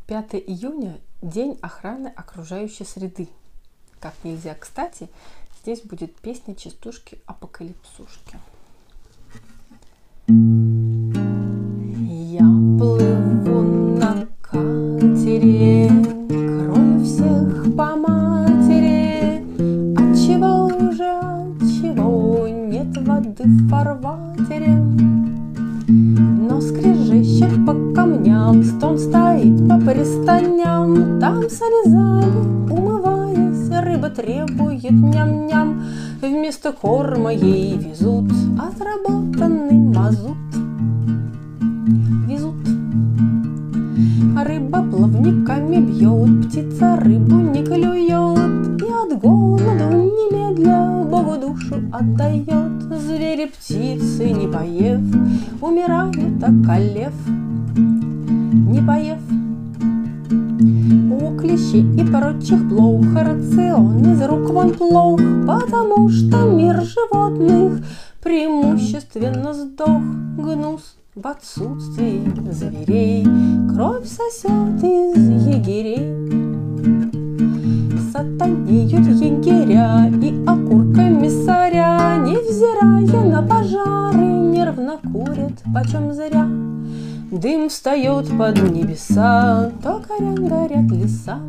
5 июня – День охраны окружающей среды. Как нельзя кстати, здесь будет песня частушки Апокалипсушки. Я плыву на катере, крою всех по матери. Отчего нет воды в фарватере? Но скрежещет по камням, стон стоит по пристаням. Там слезами, умываясь, рыба требует ням-ням. Вместо корма ей везут отработанный мазут. Везут. Рыба плавниками бьет, птица рыбу не клюет, и от голоду немедля Богу душу отдает. Звери птицы, не поев, умирают, околев, не поев. У клещей и прочих плох рацион из рук вон плох, потому что мир животных преимущественно сдох. Гнус в отсутствии зверей кровь сосет из егерей. Сатанеют егеря и окурками соря, невзирая на пожары, нервно курят почем зря. Дым встает под небеса, токаря горят леса.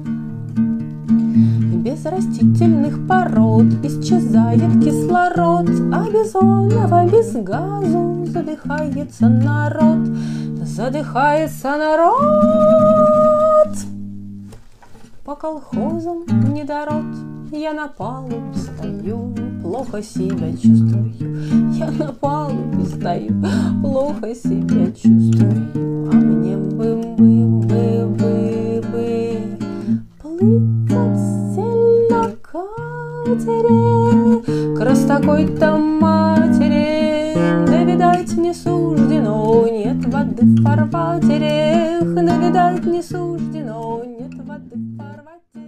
Без растительных пород исчезает кислород, а без олова, без газу задыхается народ. Задыхается народ. По колхозам недород. Я на палубе стою, плохо себя чувствую. Я на палубе стою, плохо себя чувствую. А мне бы плыть отсель на катере к раз такой-то матери. Да, видать, не суждено, нет воды в фарватере. Да, видать, не суждено, нет воды в фарватере.